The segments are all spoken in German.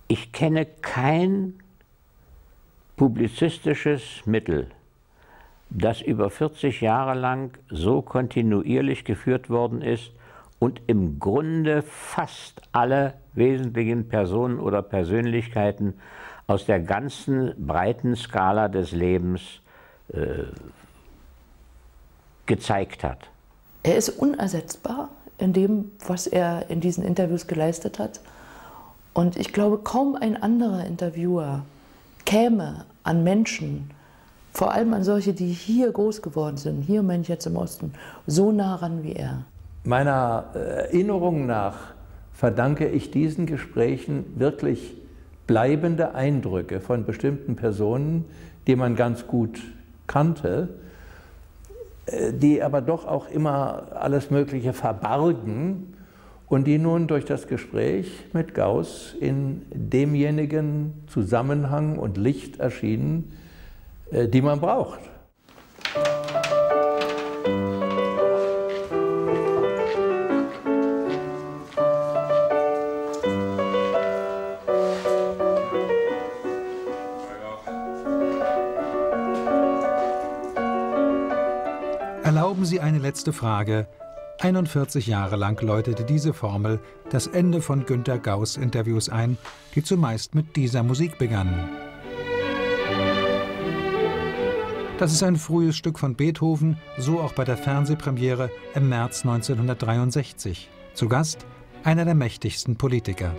Ich kenne kein publizistisches Mittel, das über 40 Jahre lang so kontinuierlich geführt worden ist und im Grunde fast alle wesentlichen Personen oder Persönlichkeiten aus der ganzen breiten Skala des Lebens gezeigt hat. Er ist unersetzbar in dem, was er in diesen Interviews geleistet hat. Und ich glaube, kaum ein anderer Interviewer käme an Menschen, vor allem an solche, die hier groß geworden sind, hier meine ich jetzt im Osten, so nah ran wie er. Meiner Erinnerung nach verdanke ich diesen Gesprächen wirklich bleibende Eindrücke von bestimmten Personen, die man ganz gut kannte, die aber doch auch immer alles Mögliche verbargen und die nun durch das Gespräch mit Gauß in demjenigen Zusammenhang und Licht erschienen, die man braucht. Erlauben Sie eine letzte Frage. 41 Jahre lang läutete diese Formel das Ende von Günter Gauß Interviews ein, die zumeist mit dieser Musik begannen. Das ist ein frühes Stück von Beethoven, so auch bei der Fernsehpremiere im März 1963. Zu Gast einer der mächtigsten Politiker.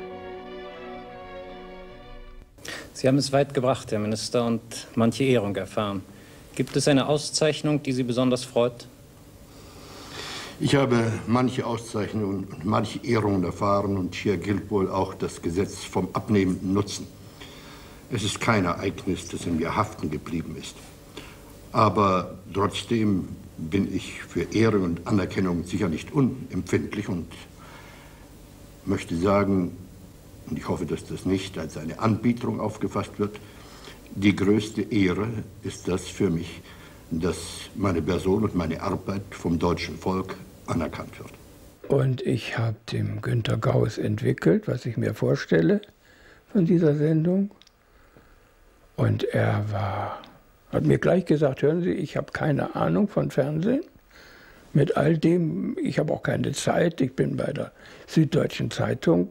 Sie haben es weit gebracht, Herr Minister, und manche Ehrung erfahren. Gibt es eine Auszeichnung, die Sie besonders freut? Ich habe manche Auszeichnungen und manche Ehrungen erfahren, und hier gilt wohl auch das Gesetz vom abnehmenden Nutzen. Es ist kein Ereignis, das in mir haften geblieben ist. Aber trotzdem bin ich für Ehre und Anerkennung sicher nicht unempfindlich und möchte sagen, und ich hoffe, dass das nicht als eine Anbieterung aufgefasst wird, die größte Ehre ist das für mich, dass meine Person und meine Arbeit vom deutschen Volk anerkannt wird. Und ich habe dem Günter Gauß entwickelt, was ich mir vorstelle von dieser Sendung. Und er hat mir gleich gesagt, hören Sie, ich habe keine Ahnung von Fernsehen. Mit all dem, ich habe auch keine Zeit, ich bin bei der Süddeutschen Zeitung.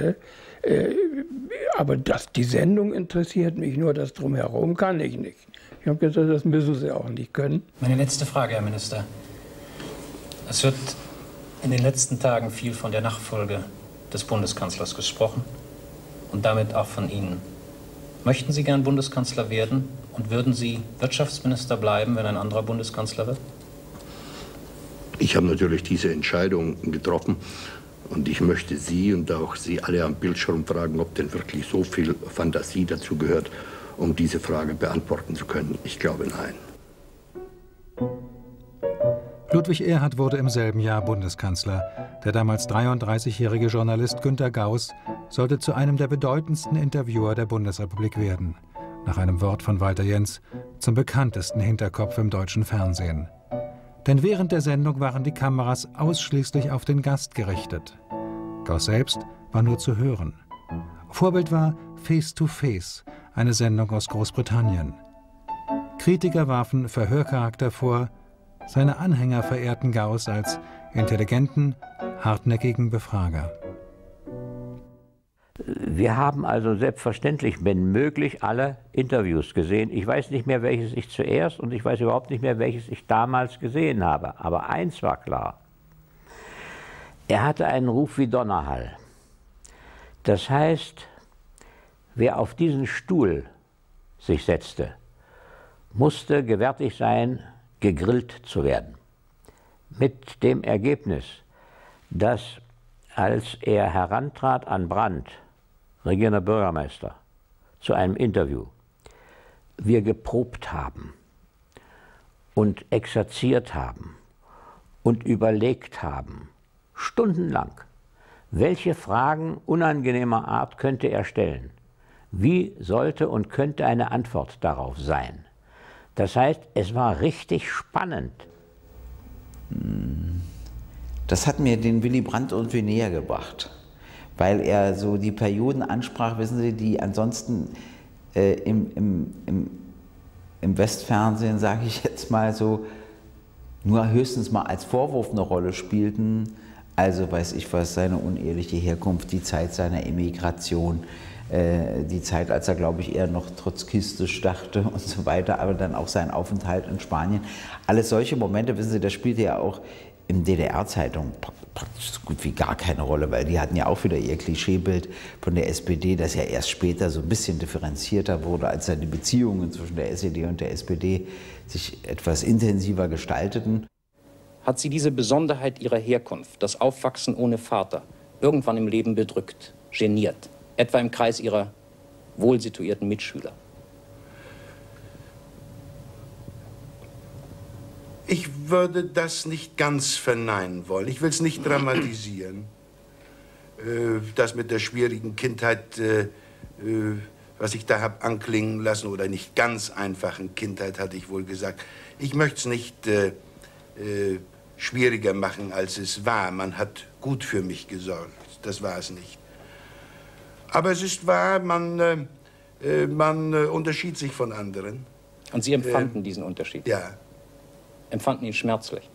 Aber die Sendung interessiert mich, nur das Drumherum kann ich nicht. Ich habe gesagt, das müssen Sie auch nicht können. Meine letzte Frage, Herr Minister. Es wird in den letzten Tagen viel von der Nachfolge des Bundeskanzlers gesprochen und damit auch von Ihnen. Möchten Sie gern Bundeskanzler werden und würden Sie Wirtschaftsminister bleiben, wenn ein anderer Bundeskanzler wird? Ich habe natürlich diese Entscheidung getroffen und ich möchte Sie und auch Sie alle am Bildschirm fragen, ob denn wirklich so viel Fantasie dazu gehört, um diese Frage beantworten zu können. Ich glaube, nein. Ludwig Erhard wurde im selben Jahr Bundeskanzler. Der damals 33-jährige Journalist Günter Gauß sollte zu einem der bedeutendsten Interviewer der Bundesrepublik werden. Nach einem Wort von Walter Jentz zum bekanntesten Hinterkopf im deutschen Fernsehen. Denn während der Sendung waren die Kameras ausschließlich auf den Gast gerichtet. Gauß selbst war nur zu hören. Vorbild war Face to Face, eine Sendung aus Großbritannien. Kritiker warfen Verhörcharakter vor, seine Anhänger verehrten Gauß als intelligenten, hartnäckigen Befrager. Wir haben also selbstverständlich, wenn möglich, alle Interviews gesehen. Ich weiß nicht mehr, welches ich zuerst und ich weiß überhaupt nicht mehr, welches ich damals gesehen habe. Aber eins war klar. Er hatte einen Ruf wie Donnerhall. Das heißt, wer auf diesen Stuhl sich setzte, musste gewärtig sein, gegrillt zu werden. Mit dem Ergebnis, dass als er herantrat an Brandt, regierender Bürgermeister, zu einem Interview, wir geprobt haben und exerziert haben und überlegt haben, stundenlang, welche Fragen unangenehmer Art könnte er stellen, wie sollte und könnte eine Antwort darauf sein. Das heißt, es war richtig spannend. Das hat mir den Willy Brandt irgendwie näher gebracht, weil er so die Perioden ansprach, wissen Sie, die ansonsten im Westfernsehen, sage ich jetzt mal so, nur höchstens mal als Vorwurf eine Rolle spielten. Also weiß ich was, seine uneheliche Herkunft, die Zeit seiner Emigration, die Zeit, als er, glaube ich, eher noch trotzkistisch dachte und so weiter, aber dann auch sein Aufenthalt in Spanien. Alles solche Momente, wissen Sie, das spielte ja auch in DDR-Zeitungen praktisch so gut wie gar keine Rolle, weil die hatten ja auch wieder ihr Klischeebild von der SPD, das ja erst später so ein bisschen differenzierter wurde, als dann die Beziehungen zwischen der SED und der SPD sich etwas intensiver gestalteten. Hat Sie diese Besonderheit Ihrer Herkunft, das Aufwachsen ohne Vater, irgendwann im Leben bedrückt, geniert, etwa im Kreis Ihrer wohlsituierten Mitschüler? Ich würde das nicht ganz verneinen wollen. Ich will es nicht dramatisieren. Das mit der schwierigen Kindheit, was ich da habe anklingen lassen, oder nicht ganz einfachen Kindheit, hatte ich wohl gesagt. Ich möchte es nicht schwieriger machen, als es war. Man hat gut für mich gesorgt. Das war es nicht. Aber es ist wahr, man unterschied sich von anderen. Und Sie empfanden diesen Unterschied? Ja. Empfanden ihn schmerzlich?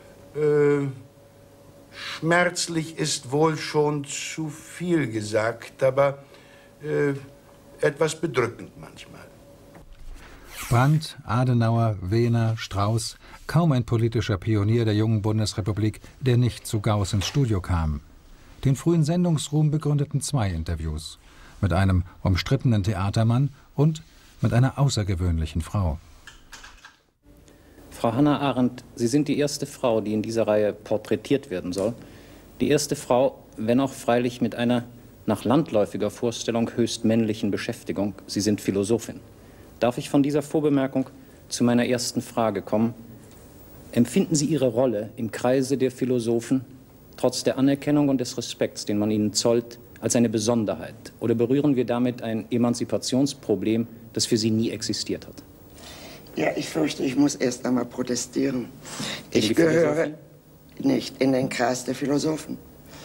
Schmerzlich ist wohl schon zu viel gesagt, aber etwas bedrückend manchmal. Brandt, Adenauer, Wehner, Strauß, kaum ein politischer Pionier der jungen Bundesrepublik, der nicht zu Gauß ins Studio kam. Den frühen Sendungsruhm begründeten 2 Interviews. Mit einem umstrittenen Theatermann und mit einer außergewöhnlichen Frau. Frau Hannah Arendt, Sie sind die erste Frau, die in dieser Reihe porträtiert werden soll. Die erste Frau, wenn auch freilich mit einer nach landläufiger Vorstellung höchst männlichen Beschäftigung. Sie sind Philosophin. Darf ich von dieser Vorbemerkung zu meiner ersten Frage kommen? Empfinden Sie Ihre Rolle im Kreise der Philosophen trotz der Anerkennung und des Respekts, den man ihnen zollt, als eine Besonderheit? Oder berühren wir damit ein Emanzipationsproblem, das für Sie nie existiert hat? Ja, ich fürchte, ich muss erst einmal protestieren. Ich gehöre nicht in den Kreis der Philosophen.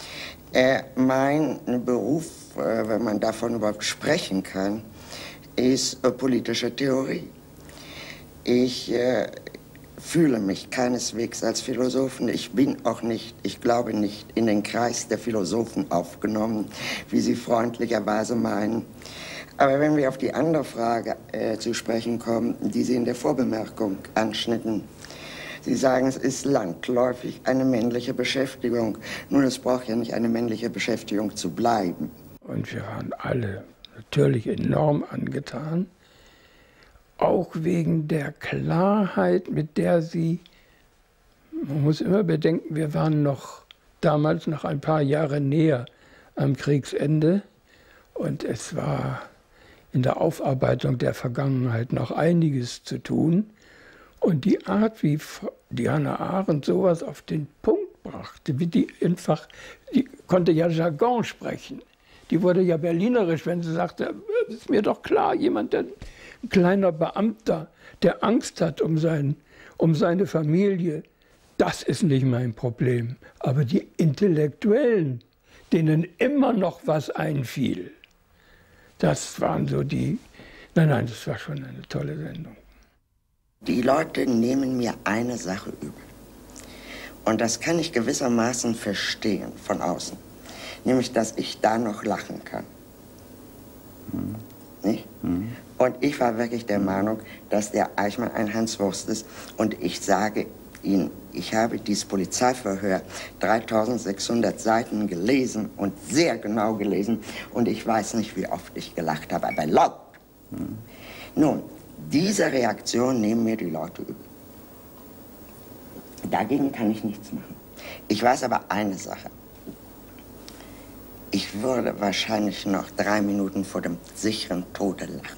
Mein Beruf, wenn man davon überhaupt sprechen kann, ist politische Theorie. Ich fühle mich keineswegs als Philosophen. Ich bin auch nicht, ich glaube nicht, in den Kreis der Philosophen aufgenommen, wie Sie freundlicherweise meinen. Aber wenn wir auf die andere Frage zu sprechen kommen, die Sie in der Vorbemerkung anschnitten. Sie sagen, es ist landläufig eine männliche Beschäftigung. Nun, es braucht ja nicht eine männliche Beschäftigung zu bleiben. Und wir waren alle natürlich enorm angetan, auch wegen der Klarheit, mit der sie, man muss immer bedenken, wir waren noch damals noch ein paar Jahre näher am Kriegsende und es war in der Aufarbeitung der Vergangenheit noch einiges zu tun. Und die Art, wie die Hannah Arendt sowas auf den Punkt brachte, wie die einfach, die konnte ja Jargon sprechen. Die wurde ja berlinerisch, wenn sie sagte, ist mir doch klar, jemand, ein kleiner Beamter, der Angst hat um seine Familie, das ist nicht mein Problem. Aber die Intellektuellen, denen immer noch was einfiel, das waren so die, nein, das war schon eine tolle Sendung. Die Leute nehmen mir eine Sache übel. Und das kann ich gewissermaßen verstehen von außen. Nämlich, dass ich da noch lachen kann. Nicht? Und ich war wirklich der Meinung, dass der Eichmann ein Hanswurst ist. Und ich sage Ihnen, ich habe dieses Polizeiverhör 3600 Seiten gelesen und sehr genau gelesen. Und ich weiß nicht, wie oft ich gelacht habe, aber laut. Nun, diese Reaktion nehmen mir die Leute übel. Dagegen kann ich nichts machen. Ich weiß aber eine Sache. Ich würde wahrscheinlich noch 3 Minuten vor dem sicheren Tode lachen.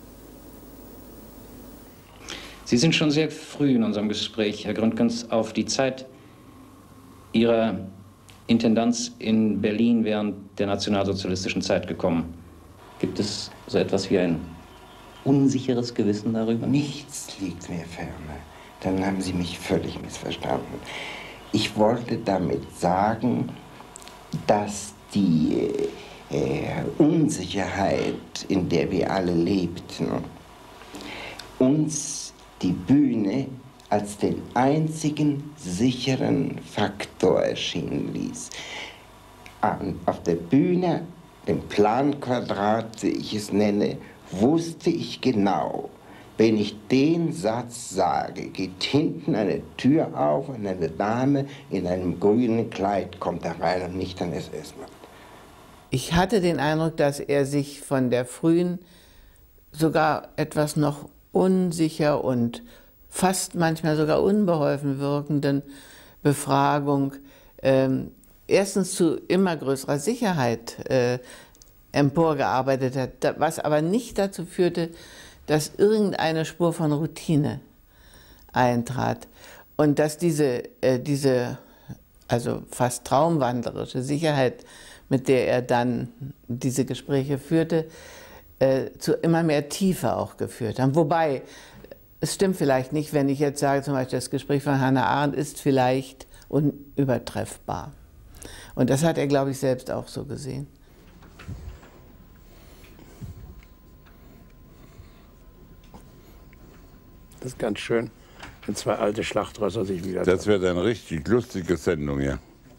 Sie sind schon sehr früh in unserem Gespräch, Herr Gründgens, auf die Zeit Ihrer Intendanz in Berlin während der nationalsozialistischen Zeit gekommen. Gibt es so etwas wie ein unsicheres Gewissen darüber? Nichts liegt mir ferne. Dann haben Sie mich völlig missverstanden. Ich wollte damit sagen, dass die Unsicherheit, in der wir alle lebten, uns die Bühne als den einzigen sicheren Faktor erschienen ließ. Auf der Bühne, dem Planquadrat, wie ich es nenne, wusste ich genau, wenn ich den Satz sage, geht hinten eine Tür auf und eine Dame in einem grünen Kleid kommt da rein und nicht ein SS-Mann. Ich hatte den Eindruck, dass er sich von der frühen, sogar etwas noch unsicher und fast manchmal sogar unbeholfen wirkenden Befragung erstens zu immer größerer Sicherheit emporgearbeitet hat, was aber nicht dazu führte, dass irgendeine Spur von Routine eintrat und dass diese also fast traumwandlerische Sicherheit, mit der er dann diese Gespräche führte, zu immer mehr Tiefe auch geführt haben. Wobei, es stimmt vielleicht nicht, wenn ich jetzt sage, zum Beispiel das Gespräch von Hannah Arendt ist vielleicht unübertreffbar. Und das hat er, glaube ich, selbst auch so gesehen. Das ist ganz schön, wenn zwei alte Schlachtrösser sich wieder... Das wird eine richtig lustige Sendung, ja.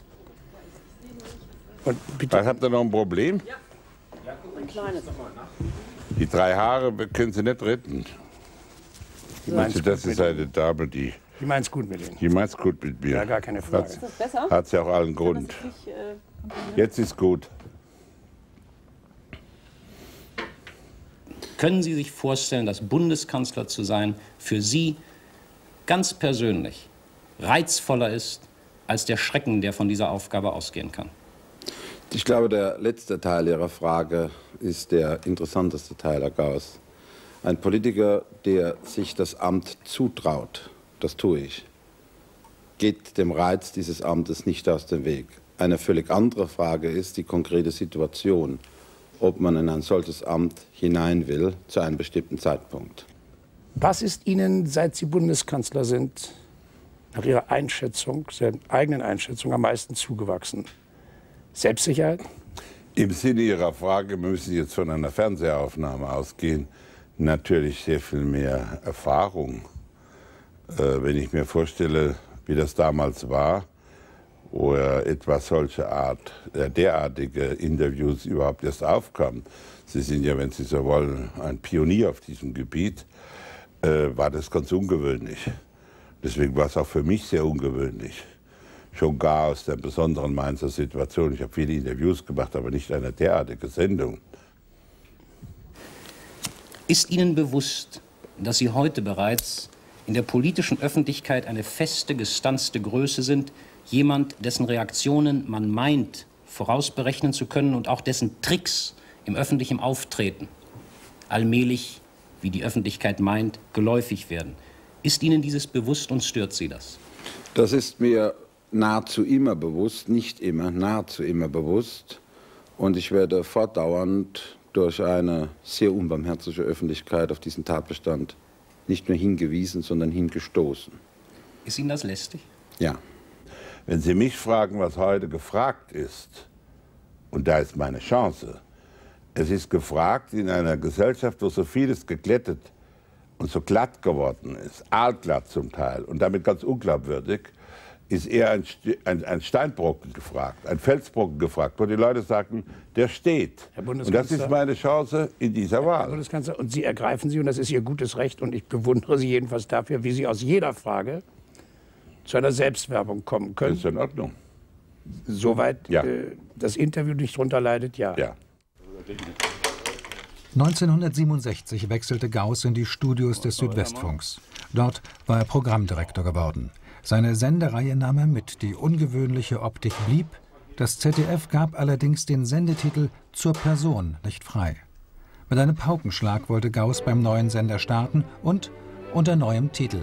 Und bitte. Habt ihr noch ein Problem? Ja. Ein kleines. Die 3 Haare können Sie nicht retten. Also das ist eine Dame, die meint's gut mit Ihnen. Die meint's gut mit mir. Ja, gar keine Frage. Ist das besser? Hat sie auch allen Grund. Jetzt ist gut. Können Sie sich vorstellen, dass Bundeskanzler zu sein für Sie ganz persönlich reizvoller ist als der Schrecken, der von dieser Aufgabe ausgehen kann? Ich glaube, der letzte Teil Ihrer Frage ist der interessanteste Teil, Herr Gauss. Ein Politiker, der sich das Amt zutraut, das tue ich, geht dem Reiz dieses Amtes nicht aus dem Weg. Eine völlig andere Frage ist die konkrete Situation, ob man in ein solches Amt hinein will zu einem bestimmten Zeitpunkt. Was ist Ihnen, seit Sie Bundeskanzler sind, nach Ihrer Einschätzung, Ihrer eigenen Einschätzung, am meisten zugewachsen? Selbstsicherheit? Im Sinne Ihrer Frage müssen Sie jetzt von einer Fernsehaufnahme ausgehen. Natürlich sehr viel mehr Erfahrung. Wenn ich mir vorstelle, wie das damals war, wo etwas solche Art, derartige Interviews überhaupt erst aufkamen. Sie sind ja, wenn Sie so wollen, ein Pionier auf diesem Gebiet, war das ganz ungewöhnlich. Deswegen war es auch für mich sehr ungewöhnlich. Schon gar aus der besonderen Mainzer Situation. Ich habe viele Interviews gemacht, aber nicht eine derartige Sendung. Ist Ihnen bewusst, dass Sie heute bereits in der politischen Öffentlichkeit eine feste, gestanzte Größe sind, jemand, dessen Reaktionen man meint, vorausberechnen zu können und auch dessen Tricks im öffentlichen Auftreten allmählich, wie die Öffentlichkeit meint, geläufig werden? Ist Ihnen dieses bewusst und stört Sie das? Das ist mir nahezu immer bewusst, nicht immer, nahezu immer bewusst. Und ich werde fortdauernd durch eine sehr unbarmherzige Öffentlichkeit auf diesen Tatbestand nicht nur hingewiesen, sondern hingestoßen. Ist Ihnen das lästig? Ja. Wenn Sie mich fragen, was heute gefragt ist, und da ist meine Chance, es ist gefragt in einer Gesellschaft, wo so vieles geglättet und so glatt geworden ist, aalglatt zum Teil und damit ganz unglaubwürdig, ist eher ein Steinbrocken gefragt, ein Felsbrocken gefragt, wo die Leute sagen, der steht. Und das ist meine Chance in dieser Wahl. Herr Bundeskanzler, und Sie ergreifen sie, und das ist Ihr gutes Recht, und ich bewundere Sie jedenfalls dafür, wie Sie aus jeder Frage zu einer Selbstwerbung kommen können. Das ist in Ordnung. Soweit ja. Das Interview nicht drunter leidet, ja. Ja. 1967 wechselte Gauss in die Studios des Südwestfunks. Dort war er Programmdirektor geworden. Seine Sendereihe nahm er mit, die ungewöhnliche Optik blieb. Das ZDF gab allerdings den Sendetitel Zur Person nicht frei. Mit einem Paukenschlag wollte Gauss beim neuen Sender starten und unter neuem Titel.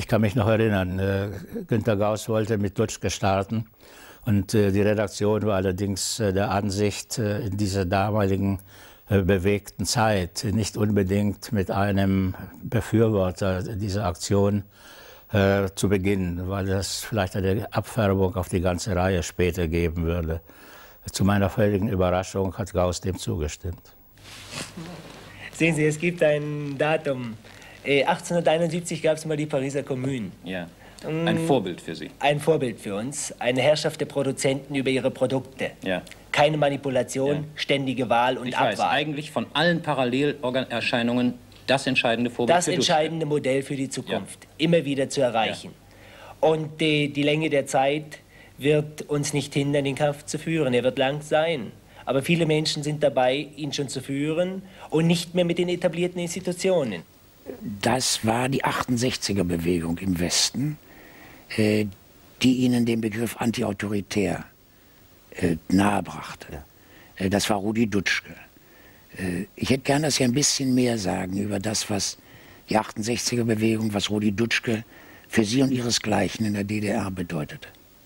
kann mich noch erinnern, Günter Gauss wollte mit Dutschke starten und die Redaktion war allerdings der Ansicht, in dieser damaligen bewegten Zeit nicht unbedingt mit einem Befürworter dieser Aktion zu beginnen, weil das vielleicht eine Abfärbung auf die ganze Reihe später geben würde. Zu meiner völligen Überraschung hat Gauss dem zugestimmt. Sehen Sie, es gibt ein Datum. 1871 gab es mal die Pariser Kommune. Ja. Ein Vorbild für Sie. Ein Vorbild für uns. Eine Herrschaft der Produzenten über ihre Produkte. Ja. Keine Manipulation, Ja. ständige Wahl und Abwahl. Ich weiß, eigentlich von allen Parallelerscheinungen das entscheidende Vorbild das für entscheidende Modell für die Zukunft. Ja. Immer wieder zu erreichen. Ja. Und die Länge der Zeit wird uns nicht hindern, den Kampf zu führen. Er wird lang sein. Aber viele Menschen sind dabei, ihn schon zu führen und nicht mehr mit den etablierten Institutionen. Das war die 68er-Bewegung im Westen, die ihnen den Begriff antiautoritär nahebrachte. Das war Rudi Dutschke. Ich hätte gern, dass Sie ein bisschen mehr sagen über das, was die 68er-Bewegung, was Rudi Dutschke für Sie und Ihresgleichen in der DDR bedeutete.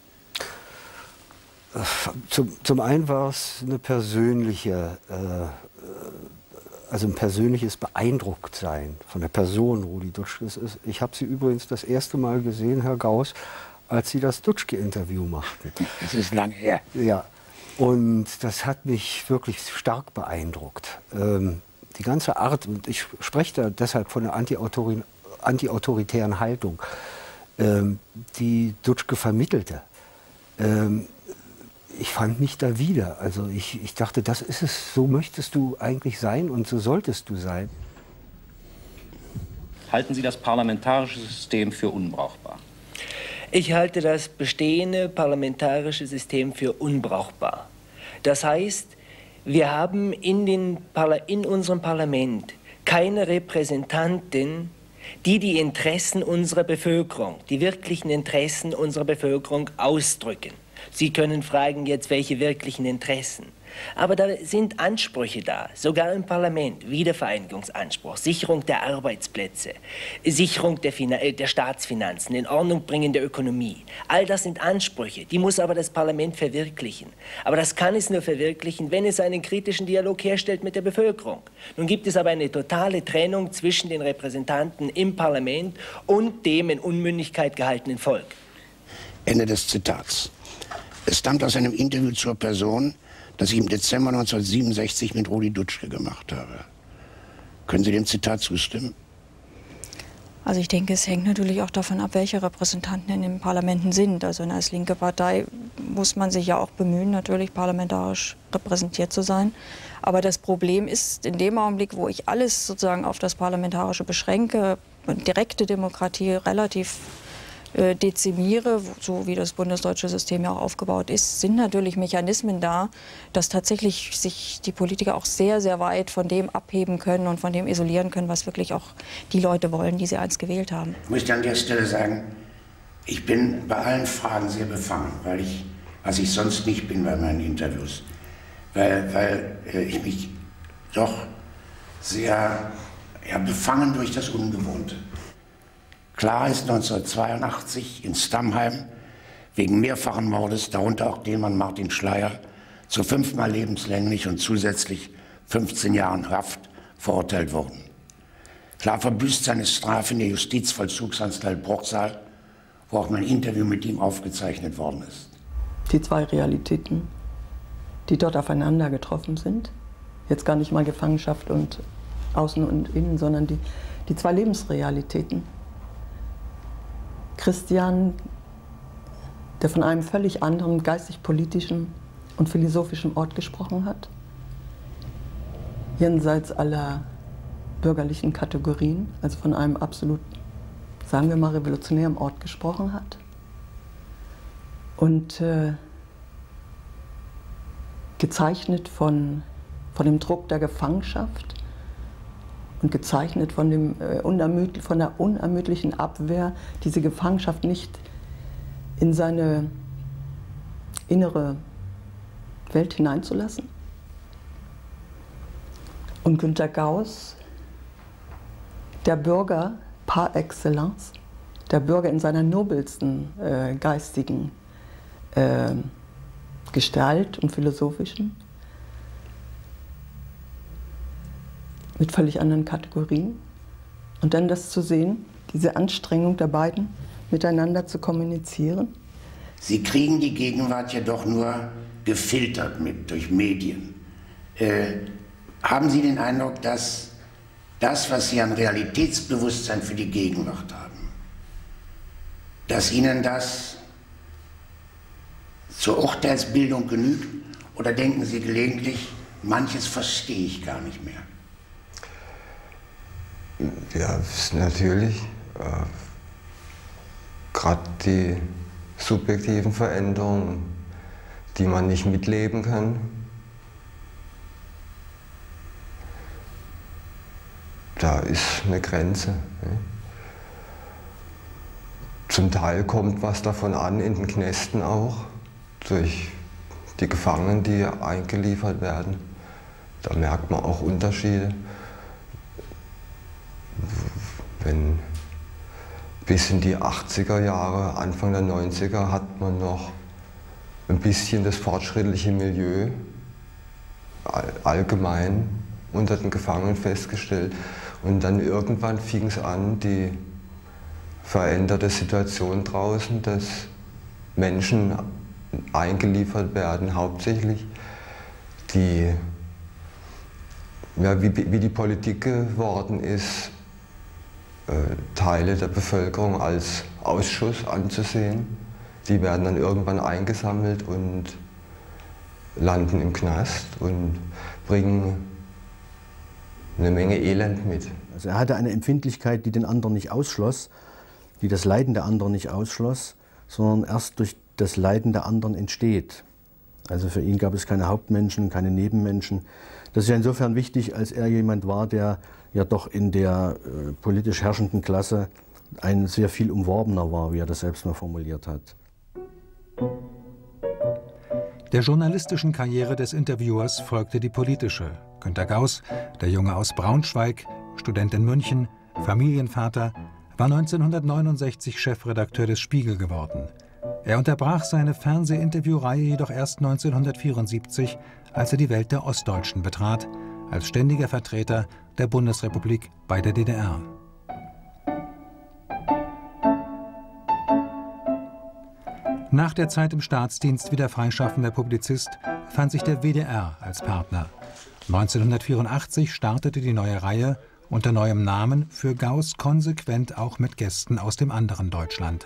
Zum einen war es eine persönliche, also ein persönliches Beeindrucktsein von der Person Rudi Dutschke. Ich habe Sie übrigens das erste Mal gesehen, Herr Gauss, als Sie das Dutschke-Interview machten. Das ist lange her. Ja, und das hat mich wirklich stark beeindruckt. Die ganze Art, und ich spreche da deshalb von der antiautoritären Haltung, die Dutschke vermittelte. Ich fand mich da wieder. Also ich dachte, das ist es, so möchtest du eigentlich sein und so solltest du sein. Halten Sie das parlamentarische System für unbrauchbar? Ich halte das bestehende parlamentarische System für unbrauchbar. Das heißt, wir haben in unserem Parlament keine Repräsentantin, die Interessen unserer Bevölkerung, die wirklichen Interessen unserer Bevölkerung ausdrücken. Sie können fragen jetzt, welche wirklichen Interessen. Aber da sind Ansprüche da, sogar im Parlament. Wiedervereinigungsanspruch, Sicherung der Arbeitsplätze, Sicherung der Staatsfinanzen, in Ordnung bringen der Ökonomie. All das sind Ansprüche, die muss aber das Parlament verwirklichen. Aber das kann es nur verwirklichen, wenn es einen kritischen Dialog herstellt mit der Bevölkerung. Nun gibt es aber eine totale Trennung zwischen den Repräsentanten im Parlament und dem in Unmündigkeit gehaltenen Volk. Ende des Zitats. Es stammt aus einem Interview zur Person, das ich im Dezember 1967 mit Rudi Dutschke gemacht habe. Können Sie dem Zitat zustimmen? Also ich denke, es hängt natürlich auch davon ab, welche Repräsentanten in den Parlamenten sind. Also als linke Partei muss man sich ja auch bemühen, natürlich parlamentarisch repräsentiert zu sein. Aber das Problem ist, in dem Augenblick, wo ich alles sozusagen auf das Parlamentarische beschränke, direkte Demokratie relativ dezimiere, so wie das bundesdeutsche System ja auch aufgebaut ist, sind natürlich Mechanismen da, dass tatsächlich sich die Politiker auch sehr, sehr weit von dem abheben können und von dem isolieren können, was wirklich auch die Leute wollen, die sie einst gewählt haben. Ich möchte an der Stelle sagen, ich bin bei allen Fragen sehr befangen, was ich sonst nicht bin bei meinen Interviews, weil ich mich doch sehr befangen durch das Ungewohnte. Klar ist 1982 in Stammheim wegen mehrfachen Mordes, darunter auch den Mann Martin Schleyer, zu 5-mal lebenslänglich und zusätzlich 15 Jahren Haft verurteilt worden. Klar verbüßt seine Strafe in der Justizvollzugsanstalt Bruchsal, wo auch mein Interview mit ihm aufgezeichnet worden ist. Die zwei Realitäten, die dort aufeinander getroffen sind, jetzt gar nicht mal Gefangenschaft und Außen und Innen, sondern die zwei Lebensrealitäten. Christian, der von einem völlig anderen geistig-politischen und philosophischen Ort gesprochen hat, jenseits aller bürgerlichen Kategorien, also von einem absolut, sagen wir mal, revolutionären Ort gesprochen hat. Und gezeichnet von dem Druck der Gefangenschaft und gezeichnet von der unermüdlichen Abwehr, diese Gefangenschaft nicht in seine innere Welt hineinzulassen. Und Günter Gauss, der Bürger par excellence, der Bürger in seiner nobelsten geistigen Gestalt und philosophischen, mit völlig anderen Kategorien. Und dann das zu sehen, diese Anstrengung der beiden, miteinander zu kommunizieren. Sie kriegen die Gegenwart ja doch nur gefiltert mit durch Medien. Haben Sie den Eindruck, dass das, was Sie an Realitätsbewusstsein für die Gegenwart haben, dass Ihnen das zur Urteilsbildung genügt? Oder denken Sie gelegentlich, manches verstehe ich gar nicht mehr? Ja, natürlich. Gerade die subjektiven Veränderungen, die man nicht mitleben kann. Da ist eine Grenze. Ne? Zum Teil kommt was davon an in den Knästen auch, durch die Gefangenen, die eingeliefert werden. Da merkt man auch Unterschiede. Wenn bis in die 80er Jahre, Anfang der 90er hat man noch ein bisschen das fortschrittliche Milieu allgemein unter den Gefangenen festgestellt. Und dann irgendwann fing es an, die veränderte Situation draußen, dass Menschen eingeliefert werden, hauptsächlich, die, ja, wie die Politik geworden ist, Teile der Bevölkerung als Ausschuss anzusehen. Die werden dann irgendwann eingesammelt und landen im Knast und bringen eine Menge Elend mit. Also er hatte eine Empfindlichkeit, die den anderen nicht ausschloss, die das Leiden der anderen nicht ausschloss, sondern erst durch das Leiden der anderen entsteht. Also für ihn gab es keine Hauptmenschen, keine Nebenmenschen. Das ist ja insofern wichtig, als er jemand war, der ja doch in der politisch herrschenden Klasse ein sehr viel umworbener war, wie er das selbst mal formuliert hat. Der journalistischen Karriere des Interviewers folgte die politische. Günter Gauß, der Junge aus Braunschweig, Student in München, Familienvater, war 1969 Chefredakteur des Spiegel geworden. Er unterbrach seine Fernsehinterviewreihe jedoch erst 1974, als er die Welt der Ostdeutschen betrat, als ständiger Vertreter der Bundesrepublik bei der DDR. Nach der Zeit im Staatsdienst wie der freischaffende Publizist fand sich der WDR als Partner. 1984 startete die neue Reihe unter neuem Namen für Gauß konsequent auch mit Gästen aus dem anderen Deutschland.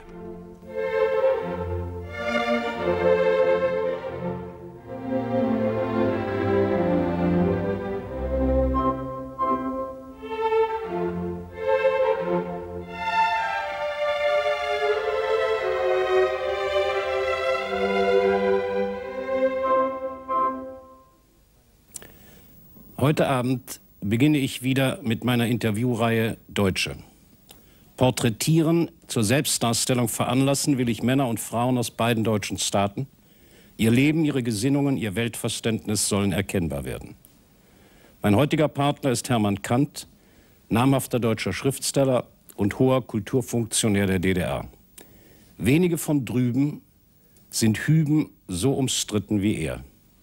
Heute Abend beginne ich wieder mit meiner Interviewreihe Deutsche. Porträtieren, zur Selbstdarstellung veranlassen will ich Männer und Frauen aus beiden deutschen Staaten. Ihr Leben, ihre Gesinnungen, ihr Weltverständnis sollen erkennbar werden. Mein heutiger Partner ist Hermann Kant, namhafter deutscher Schriftsteller und hoher Kulturfunktionär der DDR. Wenige von drüben sind hüben so umstritten wie er.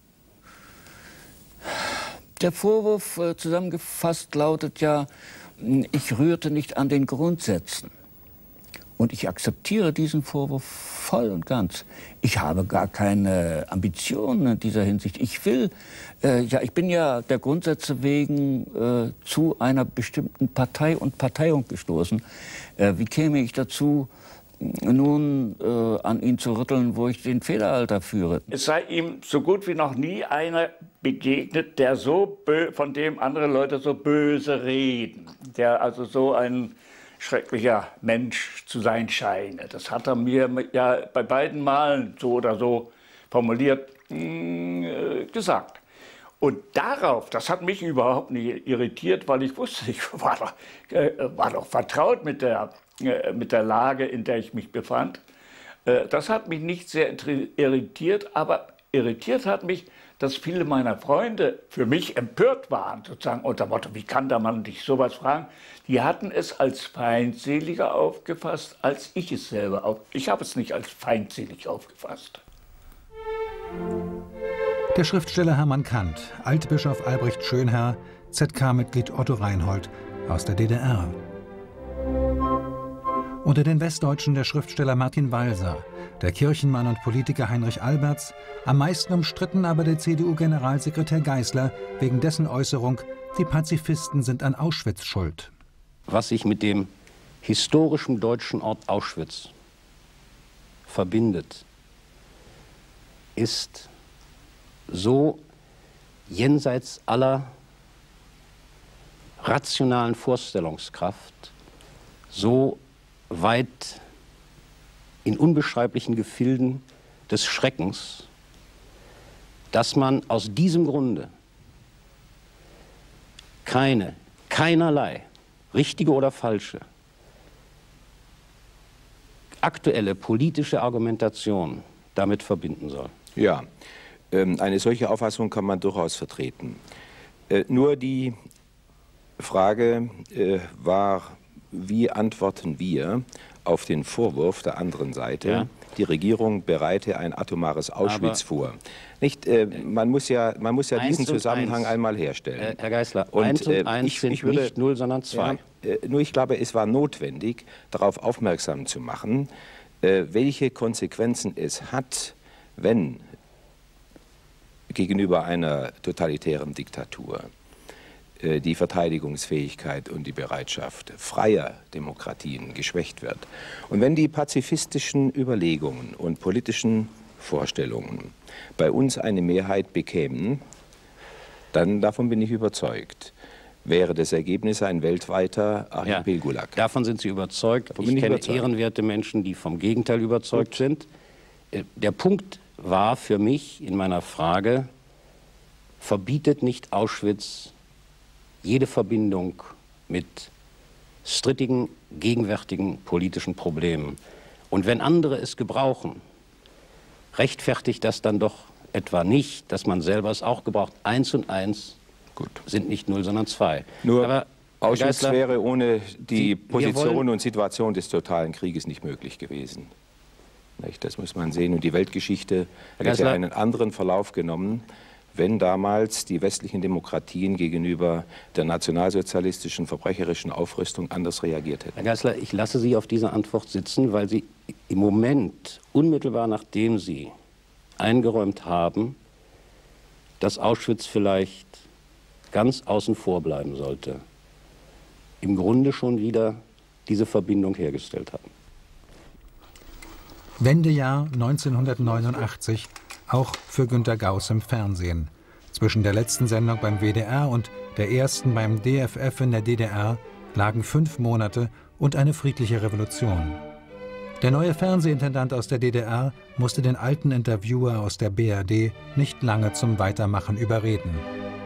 Der Vorwurf zusammengefasst lautet ja, ich rührte nicht an den Grundsätzen. Und ich akzeptiere diesen Vorwurf voll und ganz. Ich habe gar keine Ambitionen in dieser Hinsicht. Ich bin ja der Grundsätze wegen zu einer bestimmten Partei und Parteiung gestoßen. Wie käme ich dazu, nun an ihn zu rütteln, wo ich den Federhalter führe? Es sei ihm so gut wie noch nie einer begegnet, der von dem andere Leute so böse reden, der also so ein schrecklicher Mensch zu sein scheine. Das hat er mir ja bei beiden Malen so oder so formuliert gesagt. Und darauf, das hat mich überhaupt nicht irritiert, weil ich wusste, ich war doch vertraut mit der Lage, in der ich mich befand. Das hat mich nicht sehr irritiert, aber irritiert hat mich, dass viele meiner Freunde für mich empört waren, sozusagen unter Motto, wie kann da man dich sowas fragen? Die hatten es als feindseliger aufgefasst, als ich es selber Ich habe es nicht als feindselig aufgefasst. Der Schriftsteller Hermann Kant, Altbischof Albrecht Schönherr, ZK-Mitglied Otto Reinhold aus der DDR. Unter den Westdeutschen der Schriftsteller Martin Walser, der Kirchenmann und Politiker Heinrich Alberts, am meisten umstritten aber der CDU-Generalsekretär Geisler wegen dessen Äußerung, die Pazifisten sind an Auschwitz schuld. Was sich mit dem historischen deutschen Ort Auschwitz verbindet, ist so jenseits aller rationalen Vorstellungskraft, so weit in unbeschreiblichen Gefilden des Schreckens, dass man aus diesem Grunde keinerlei richtige oder falsche aktuelle politische Argumentation damit verbinden soll. Ja, eine solche Auffassung kann man durchaus vertreten. Nur die Frage war, wie antworten wir auf den Vorwurf der anderen Seite, ja, die Regierung bereite ein atomares Auschwitz vor. Nicht, man muss ja diesen Zusammenhang einmal herstellen. Herr Geisler, und 1 und 1 sind nicht 0, sondern 2. Ja, nur ich glaube, es war notwendig, darauf aufmerksam zu machen, welche Konsequenzen es hat, wenn gegenüber einer totalitären Diktatur die Verteidigungsfähigkeit und die Bereitschaft freier Demokratien geschwächt wird. Und wenn die pazifistischen Überlegungen und politischen Vorstellungen bei uns eine Mehrheit bekämen, dann, davon bin ich überzeugt, wäre das Ergebnis ein weltweiter Archipel-Gulag. Ja, davon sind Sie überzeugt. Ich kenne ehrenwerte Menschen, die vom Gegenteil überzeugt sind. Der Punkt war für mich in meiner Frage, verbietet nicht Auschwitz jede Verbindung mit strittigen, gegenwärtigen politischen Problemen. Und wenn andere es gebrauchen, rechtfertigt das dann doch etwa nicht, dass man selber es auch gebraucht. 1 und 1 sind nicht 0, sondern 2. Nur aber Auschwitz wäre ohne die Position und Situation des totalen Krieges nicht möglich gewesen. Das muss man sehen. Und die Weltgeschichte hätte einen anderen Verlauf genommen, wenn damals die westlichen Demokratien gegenüber der nationalsozialistischen, verbrecherischen Aufrüstung anders reagiert hätten. Herr Geisler, ich lasse Sie auf diese Antwort sitzen, weil Sie im Moment, unmittelbar nachdem Sie eingeräumt haben, dass Auschwitz vielleicht ganz außen vor bleiben sollte, im Grunde schon wieder diese Verbindung hergestellt haben. Wendejahr 1989, auch für Günter Gauß im Fernsehen. Zwischen der letzten Sendung beim WDR und der ersten beim DFF in der DDR lagen 5 Monate und eine friedliche Revolution. Der neue Fernsehintendant aus der DDR musste den alten Interviewer aus der BRD nicht lange zum Weitermachen überreden.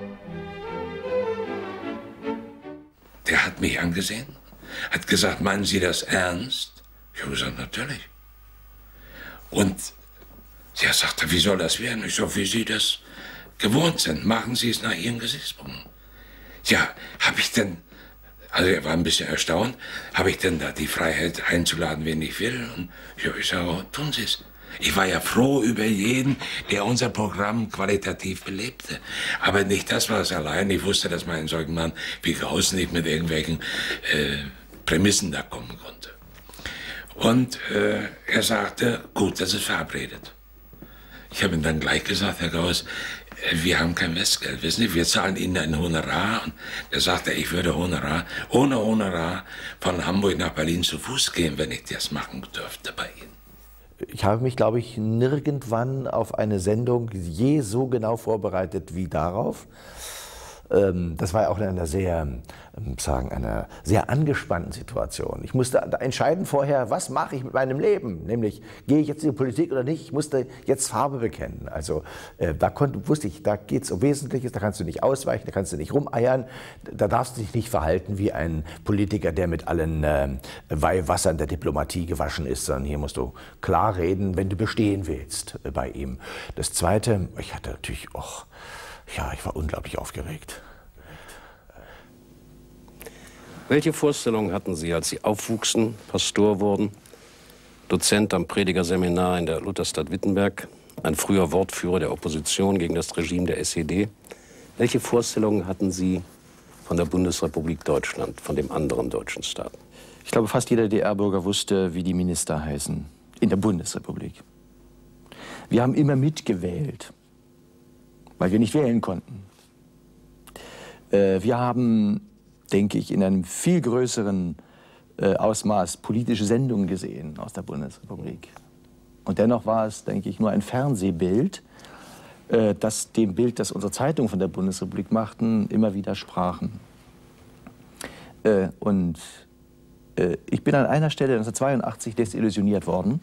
Der hat mich angesehen, hat gesagt, meinen Sie das ernst? Ich habe gesagt, natürlich. Und ja, sagt er, wie soll das werden? Ich so, wie Sie das gewohnt sind, machen Sie es nach Ihren Gesichtspunkten. Ja, habe ich denn, also er war ein bisschen erstaunt, habe ich denn da die Freiheit einzuladen, wen ich will? Und ja, ich sage, oh, tun Sie es. Ich war ja froh über jeden, der unser Programm qualitativ belebte. Aber nicht das war es allein. Ich wusste, dass man einen solchen Mann wie Gauß nicht mit irgendwelchen Prämissen da kommen konnte. Und er sagte, gut, das ist verabredet. Ich habe ihm dann gleich gesagt, Herr Gauß, wir haben kein Westgeld, wissen Sie, wir zahlen Ihnen ein Honorar. Und er sagte, ich würde ohne Honorar von Hamburg nach Berlin zu Fuß gehen, wenn ich das machen dürfte bei Ihnen. Ich habe mich, glaube ich, nirgendwann auf eine Sendung je so genau vorbereitet wie darauf. Das war ja auch in einer sehr, einer sehr angespannten Situation. Ich musste da entscheiden vorher, was mache ich mit meinem Leben? Nämlich, gehe ich jetzt in die Politik oder nicht? Ich musste jetzt Farbe bekennen. Also da wusste ich, da geht es um Wesentliches, da kannst du nicht ausweichen, da kannst du nicht rumeiern, da darfst du dich nicht verhalten wie ein Politiker, der mit allen Weihwassern der Diplomatie gewaschen ist, sondern hier musst du klar reden, wenn du bestehen willst bei ihm. Das Zweite, ich hatte natürlich auch, ja, ich war unglaublich aufgeregt. Welche Vorstellungen hatten Sie, als Sie aufwuchsen, Pastor wurden, Dozent am Predigerseminar in der Lutherstadt Wittenberg, ein früher Wortführer der Opposition gegen das Regime der SED? Welche Vorstellungen hatten Sie von der Bundesrepublik Deutschland, von dem anderen deutschen Staat? Ich glaube, fast jeder DDR-Bürger wusste, wie die Minister heißen in der Bundesrepublik. Wir haben immer mitgewählt, weil wir nicht wählen konnten. Wir haben, denke ich, in einem viel größeren Ausmaß politische Sendungen gesehen aus der Bundesrepublik. Und dennoch war es, denke ich, nur ein Fernsehbild, das dem Bild, das unsere Zeitungen von der Bundesrepublik machten, immer widersprachen. Ich bin an einer Stelle 1982 desillusioniert worden.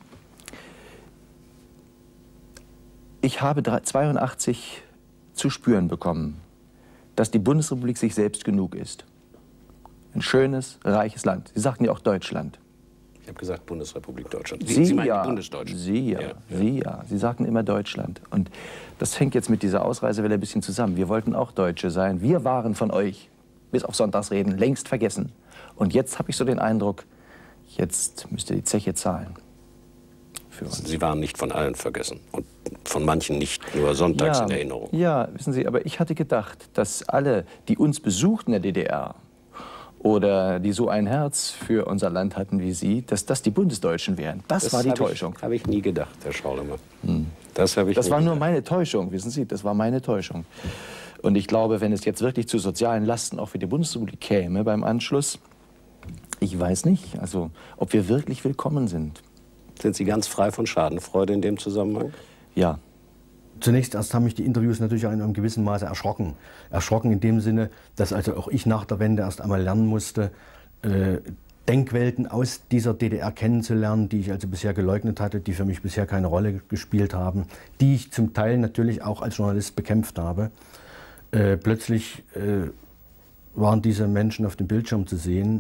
Ich habe 1982 zu spüren bekommen, dass die Bundesrepublik sich selbst genug ist. Ein schönes, reiches Land. Sie sagten ja auch Deutschland. Ich habe gesagt Bundesrepublik Deutschland. Sie meinen ja, die Bundesdeutschen? Sie ja, ja, Sie ja. Sie sagten immer Deutschland. Und das hängt jetzt mit dieser Ausreisewelle ein bisschen zusammen. Wir wollten auch Deutsche sein. Wir waren von euch, bis auf Sonntagsreden, längst vergessen. Und jetzt habe ich so den Eindruck, jetzt müsst ihr die Zeche zahlen. Sie waren nicht von allen vergessen und von manchen nicht nur sonntags in Erinnerung. Ja, wissen Sie, aber ich hatte gedacht, dass alle, die uns besuchten in der DDR oder die so ein Herz für unser Land hatten wie Sie, dass das die Bundesdeutschen wären. Das war die Täuschung. Habe ich nie gedacht, Herr Schaulemer. Das war nur meine Täuschung, wissen Sie, das war meine Täuschung. Und ich glaube, wenn es jetzt wirklich zu sozialen Lasten auch für die Bundesrepublik käme beim Anschluss, ich weiß nicht, also ob wir wirklich willkommen sind. Sind Sie ganz frei von Schadenfreude in dem Zusammenhang? Ja. Zunächst erst haben mich die Interviews natürlich in einem gewissen Maße erschrocken. Erschrocken in dem Sinne, dass also auch ich nach der Wende erst einmal lernen musste, Denkwelten aus dieser DDR kennenzulernen, die ich also bisher geleugnet hatte, die für mich bisher keine Rolle gespielt haben, die ich zum Teil natürlich auch als Journalist bekämpft habe. Plötzlich waren diese Menschen auf dem Bildschirm zu sehen,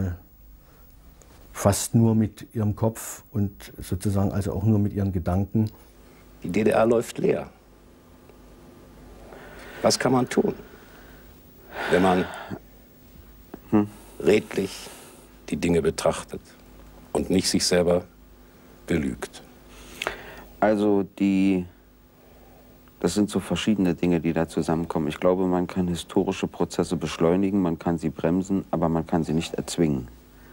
fast nur mit ihrem Kopf und sozusagen also auch nur mit ihren Gedanken. Die DDR läuft leer. Was kann man tun, wenn man redlich die Dinge betrachtet und nicht sich selber belügt? Also das sind so verschiedene Dinge, die da zusammenkommen. Ich glaube, man kann historische Prozesse beschleunigen, man kann sie bremsen, aber man kann sie nicht erzwingen.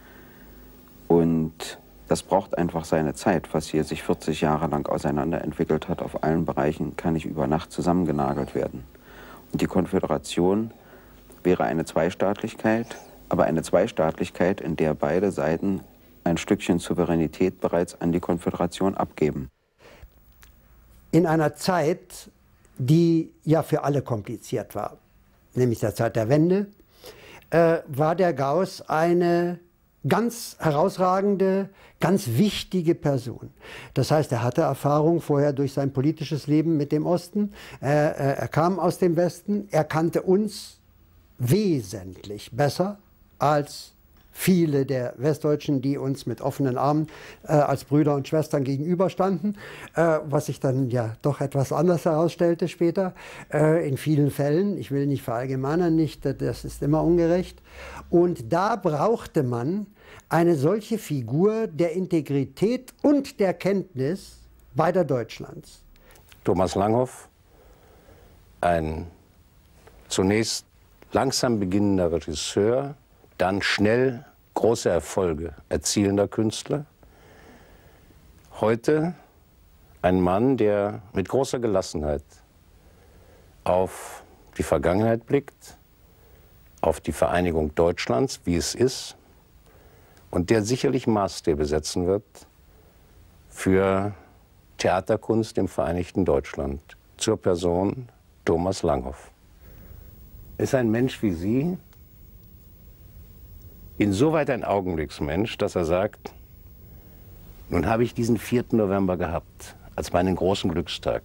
Und das braucht einfach seine Zeit. Was hier sich 40 Jahre lang auseinanderentwickelt hat auf allen Bereichen, kann nicht über Nacht zusammengenagelt werden. Und die Konföderation wäre eine Zweistaatlichkeit, aber eine Zweistaatlichkeit, in der beide Seiten ein Stückchen Souveränität bereits an die Konföderation abgeben. In einer Zeit, die ja für alle kompliziert war, nämlich der Zeit der Wende, war der Gauss eine ganz herausragende, ganz wichtige Person. Das heißt, er hatte Erfahrung vorher durch sein politisches Leben mit dem Osten. Er kam aus dem Westen. Er kannte uns wesentlich besser als viele der Westdeutschen, die uns mit offenen Armen als Brüder und Schwestern gegenüberstanden, was sich dann ja doch etwas anders herausstellte später, in vielen Fällen. Ich will nicht verallgemeinern, das ist immer ungerecht. Und da brauchte man eine solche Figur der Integrität und der Kenntnis beider Deutschlands. Thomas Langhoff, ein zunächst langsam beginnender Regisseur, dann schnell große Erfolge erzielender Künstler. Heute ein Mann, der mit großer Gelassenheit auf die Vergangenheit blickt, auf die Vereinigung Deutschlands, wie es ist, und der sicherlich Maßstäbe setzen wird für Theaterkunst im Vereinigten Deutschland, zur Person Thomas Langhoff. ist ein Mensch wie Sie insoweit ein Augenblicksmensch, dass er sagt, nun habe ich diesen 4. November gehabt, als meinen großen Glückstag.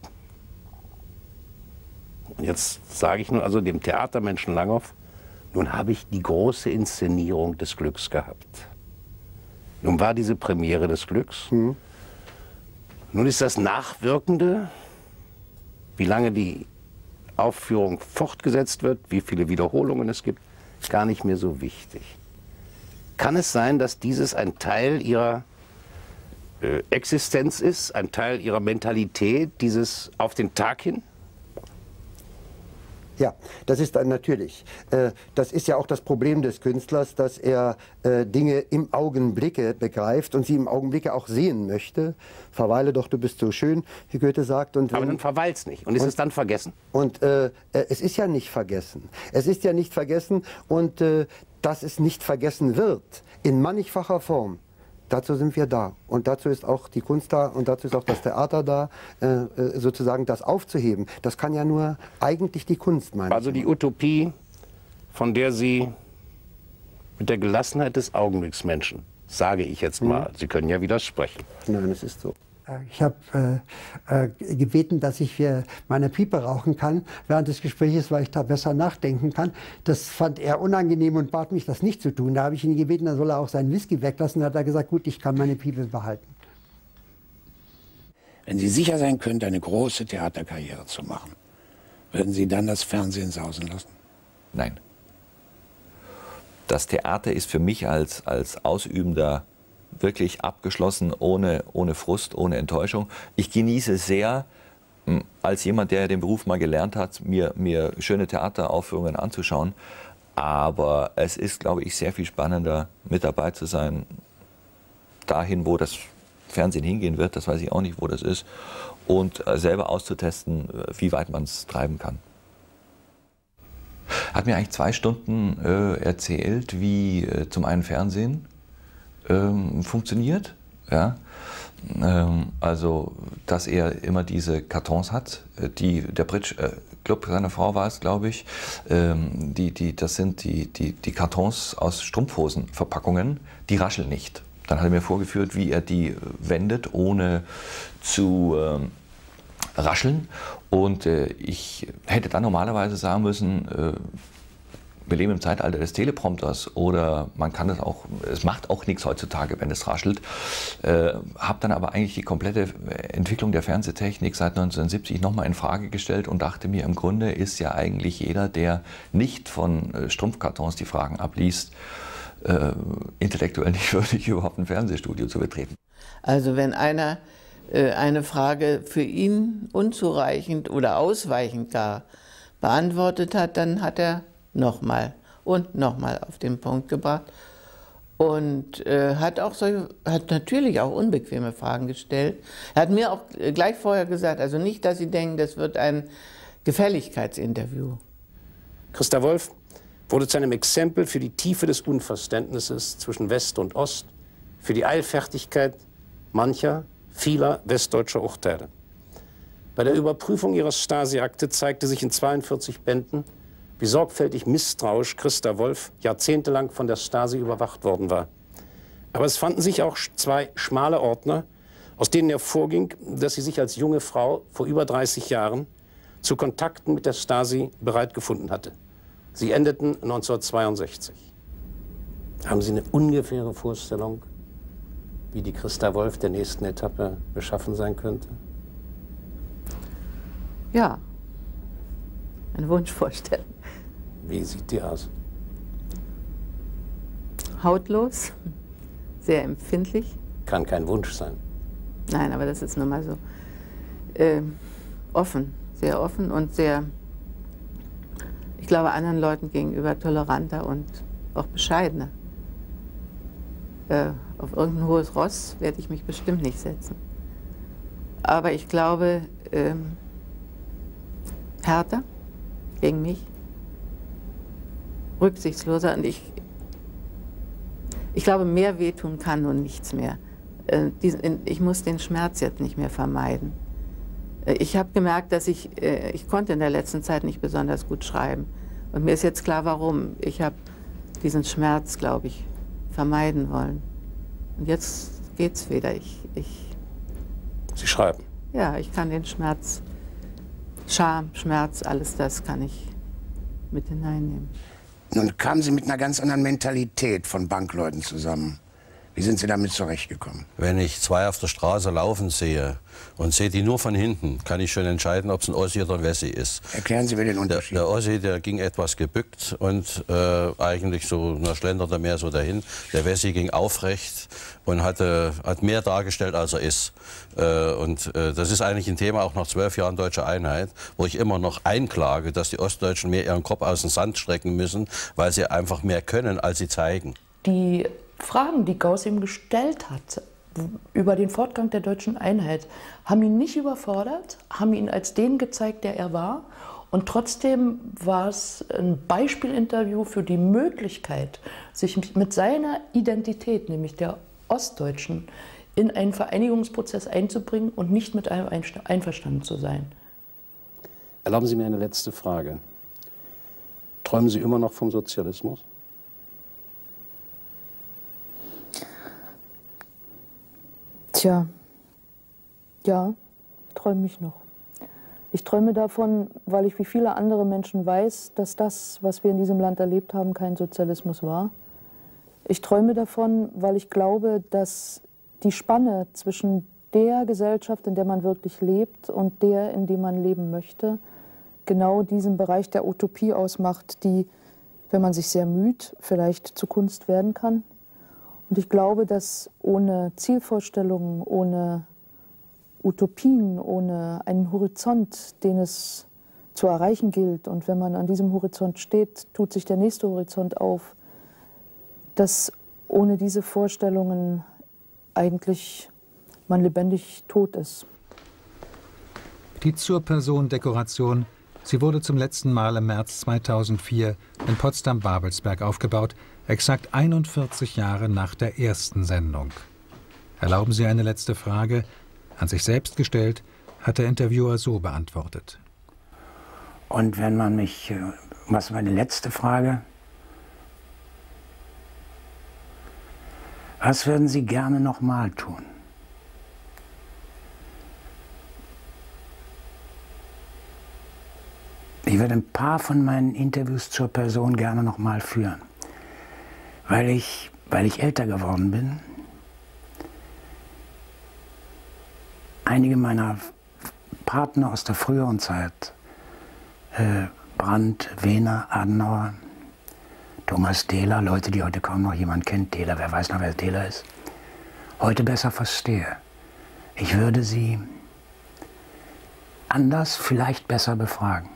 Und jetzt sage ich nun also dem Theatermenschen Langhoff, nun habe ich die große Inszenierung des Glücks gehabt. Nun war diese Premiere des Glücks. Nun ist das Nachwirkende, wie lange die Aufführung fortgesetzt wird, wie viele Wiederholungen es gibt, gar nicht mehr so wichtig. Kann es sein, dass dieses ein Teil Ihrer Existenz ist, ein Teil Ihrer Mentalität, dieses auf den Tag hin? Ja, das ist dann natürlich. Das ist ja auch das Problem des Künstlers, dass er Dinge im Augenblicke begreift und sie im Augenblicke auch sehen möchte. Verweile doch, du bist so schön, wie Goethe sagt. Und aber dann verweilt's nicht. Und ist es dann vergessen? Und es ist ja nicht vergessen. Es ist ja nicht vergessen und dass es nicht vergessen wird, in mannigfacher Form. Dazu sind wir da und dazu ist auch die Kunst da und dazu ist auch das Theater da, sozusagen das aufzuheben. Das kann ja nur eigentlich die Kunst meinen. Also die Utopie, von der Sie mit der Gelassenheit des Augenblicksmenschen, sage ich jetzt mal, Sie können ja widersprechen. Nein, es ist so. Ich habe gebeten, dass ich meine Piepe rauchen kann während des Gesprächs, weil ich da besser nachdenken kann. Das fand er unangenehm und bat mich, das nicht zu tun. Da habe ich ihn gebeten, dann soll er auch seinen Whisky weglassen. Da hat er gesagt, gut, ich kann meine Piepe behalten. Wenn Sie sicher sein können, eine große Theaterkarriere zu machen, würden Sie dann das Fernsehen sausen lassen? Nein. Das Theater ist für mich als Ausübender wirklich abgeschlossen, ohne Frust, ohne Enttäuschung. Ich genieße sehr, als jemand, der den Beruf mal gelernt hat, mir schöne Theateraufführungen anzuschauen. Aber es ist, glaube ich, sehr viel spannender, mit dabei zu sein, dahin, wo das Fernsehen hingehen wird, das weiß ich auch nicht, wo das ist, und selber auszutesten, wie weit man es treiben kann. Hat mir eigentlich 2 Stunden erzählt, wie zum einen Fernsehen funktioniert, ja. Also, dass er immer diese Kartons hat, der Bridge Club seiner Frau war es, glaube ich, das sind die Kartons aus Strumpfhosenverpackungen, die rascheln nicht. Dann hat er mir vorgeführt, wie er die wendet, ohne zu rascheln. Und ich hätte dann normalerweise sagen müssen, wir leben im Zeitalter des Teleprompters oder man kann das auch, es macht auch nichts heutzutage, wenn es raschelt. Habe dann aber eigentlich die komplette Entwicklung der Fernsehtechnik seit 1970 nochmal in Frage gestellt und dachte mir, im Grunde ist ja eigentlich jeder, der nicht von Strumpfkartons die Fragen abliest, intellektuell nicht würdig, überhaupt ein Fernsehstudio zu betreten. Also wenn einer eine Frage für ihn unzureichend oder ausweichend gar beantwortet hat, dann hat er nochmal und nochmal auf den Punkt gebracht und hat natürlich auch unbequeme Fragen gestellt. Er hat mir auch gleich vorher gesagt, also nicht, dass Sie denken, das wird ein Gefälligkeitsinterview. Christa Wolf wurde zu einem Exempel für die Tiefe des Unverständnisses zwischen West und Ost, für die Eilfertigkeit vieler westdeutscher Urteile. Bei der Überprüfung ihrer Stasi-Akte zeigte sich in 42 Bänden, wie sorgfältig misstrauisch Christa Wolf jahrzehntelang von der Stasi überwacht worden war. Aber es fanden sich auch 2 schmale Ordner, aus denen hervorging, dass sie sich als junge Frau vor über 30 Jahren zu Kontakten mit der Stasi bereit gefunden hatte. Sie endeten 1962. Haben Sie eine ungefähre Vorstellung, wie die Christa Wolf der nächsten Etappe beschaffen sein könnte? Ja, eine Wunschvorstellung. Wie sieht die aus? Hautlos, sehr empfindlich. Kann kein Wunsch sein. Nein, aber das ist nun mal so. Offen, sehr offen und sehr, ich glaube, anderen Leuten gegenüber toleranter und auch bescheidener. Auf irgendein hohes Ross werde ich mich bestimmt nicht setzen. Aber ich glaube, härter gegen mich, rücksichtsloser und ich glaube, mehr wehtun kann und nichts mehr. Ich muss den Schmerz jetzt nicht mehr vermeiden. Ich habe gemerkt, dass ich konnte in der letzten Zeit nicht besonders gut schreiben Und mir ist jetzt klar, warum. Ich habe diesen Schmerz, glaube ich, vermeiden wollen. Und jetzt geht's wieder. Sie schreiben? Ja, ich kann den Schmerz, Scham, Schmerz, alles das kann ich mit hineinnehmen. Nun kamen Sie mit einer ganz anderen Mentalität von Bankleuten zusammen. Wie sind Sie damit zurechtgekommen? Wenn ich zwei auf der Straße laufen sehe und sehe die nur von hinten, kann ich schon entscheiden, ob es ein Ossi oder ein Wessi ist. Erklären Sie mir den Unterschied. Der Ossi, der ging etwas gebückt und eigentlich so, schlenderte mehr so dahin. Der Wessi ging aufrecht und hat mehr dargestellt, als er ist. Das ist eigentlich ein Thema auch nach 12 Jahren deutscher Einheit, wo ich immer noch einklage, dass die Ostdeutschen mehr ihren Kopf aus dem Sand strecken müssen, weil sie einfach mehr können, als sie zeigen. Die Fragen, die Gauss ihm gestellt hat über den Fortgang der deutschen Einheit, haben ihn nicht überfordert, haben ihn als den gezeigt, der er war. Und trotzdem war es ein Beispielinterview für die Möglichkeit, sich mit seiner Identität, nämlich der Ostdeutschen, in einen Vereinigungsprozess einzubringen und nicht mit einem einverstanden zu sein. Erlauben Sie mir eine letzte Frage. Träumen Sie immer noch vom Sozialismus? Tja, ja, träume ich noch. Ich träume davon, weil ich wie viele andere Menschen weiß, dass das, was wir in diesem Land erlebt haben, kein Sozialismus war. Ich träume davon, weil ich glaube, dass die Spanne zwischen der Gesellschaft, in der man wirklich lebt, und der, in der man leben möchte, genau diesen Bereich der Utopie ausmacht, die, wenn man sich sehr müht, vielleicht zu Kunst werden kann. Und ich glaube, dass ohne Zielvorstellungen, ohne Utopien, ohne einen Horizont, den es zu erreichen gilt, und wenn man an diesem Horizont steht, tut sich der nächste Horizont auf, dass ohne diese Vorstellungen eigentlich man lebendig tot ist. Die Zur-Person-Dekoration, sie wurde zum letzten Mal im März 2004 in Potsdam-Babelsberg aufgebaut, exakt 41 Jahre nach der ersten Sendung. Erlauben Sie eine letzte Frage, an sich selbst gestellt, hat der Interviewer so beantwortet. Und wenn man mich, was war die letzte Frage? Was würden Sie gerne noch mal tun? Ich würde ein paar von meinen Interviews zur Person gerne noch mal führen, weil ich älter geworden bin. Einige meiner Partner aus der früheren Zeit, Brandt, Wehner, Adenauer, Thomas Dehler, Leute, die heute kaum noch jemand kennt, Dehler, wer weiß noch, wer Dehler ist, heute besser verstehe. Ich würde sie anders, vielleicht besser befragen.